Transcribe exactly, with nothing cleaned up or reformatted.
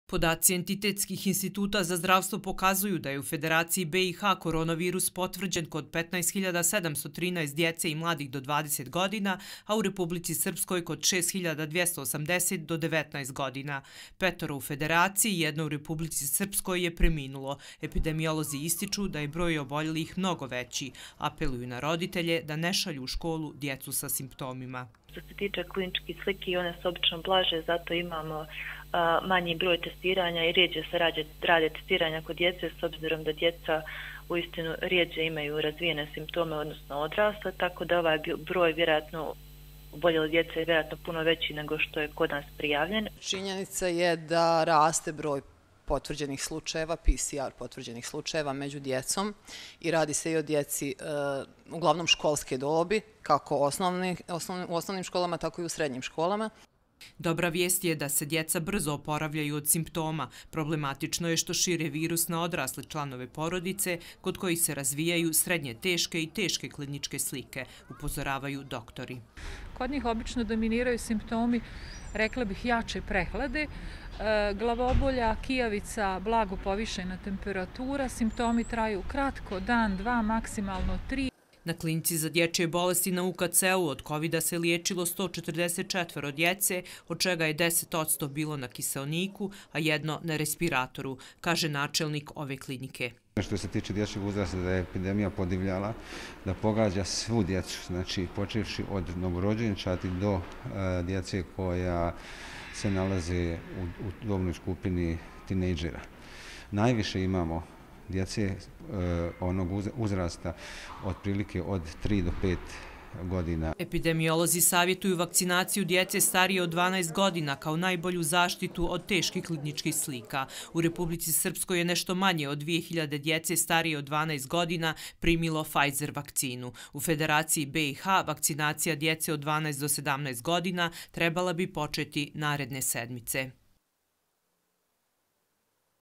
Podaci entitetskih instituta za zdravstvo pokazuju da je u Federaciji B i H koronavirus potvrđen kod petnaest hiljada sedamsto trinaest djece i mladih do dvadeset godina, a u Republici Srpskoj kod šest hiljada dvjesto osamdeset do devetnaest godina. Petoro u Federaciji i jedno u Republici Srpskoj je preminulo. Epidemiolozi ističu da je broj oboljelih mnogo veći. Apeluju na roditelje da ne šalju u školu djecu sa simptomima. Što se tiče kliničkih sliki, one su obično blaže, zato imamo manji broj testiranja i rijeđe se rade testiranja kod djece, s obzirom da djeca uistinu rijeđe imaju razvijene simptome, odnosno odrasla, tako da ovaj broj vjerojatno oboljele djece je vjerojatno puno veći nego što je kod nas prijavljen. Činjenica je da raste broj potvrđenih slučajeva, P C R potvrđenih slučajeva među djecom i radi se i o djeci uglavnom školske dobi, kako u osnovnim školama, tako i u srednjim školama. Dobra vijest je da se djeca brzo oporavljaju od simptoma. Problematično je što šire virus na odrasle članove porodice, kod kojih se razvijaju srednje teške i teške kliničke slike, upozoravaju doktori. Kod njih obično dominiraju simptomi, rekla bih, jače prehlade, glavobolja, kijavica, blago povišena temperatura, simptomi traju kratko, dan, dva, maksimalno tri. Na klinici za dječje bolesti na U K C-u od kovida se liječilo sto četrdeset četvoro djece, od čega je deset posto bilo na kiseoniku, a jedno na respiratoru, kaže načelnik ove klinike. Što se tiče dječjeg uzrasta, da je epidemija podivljala, da pogađa svu djecu, znači počevši od novorođenčadi do djece koja se nalaze u dobnoj skupini tinejdžera. Najviše imamo djece onog uzrasta otprilike od tri do pet godina. Epidemiolozi savjetuju vakcinaciju djece starije od dvanaest godina kao najbolju zaštitu od teških kliničkih slika. U Republici Srpskoj je nešto manje od dvije hiljade djece starije od dvanaest godina primilo Pfizer vakcinu. U Federaciji B i H vakcinacija djece od dvanaest do sedamnaest godina trebala bi početi naredne sedmice.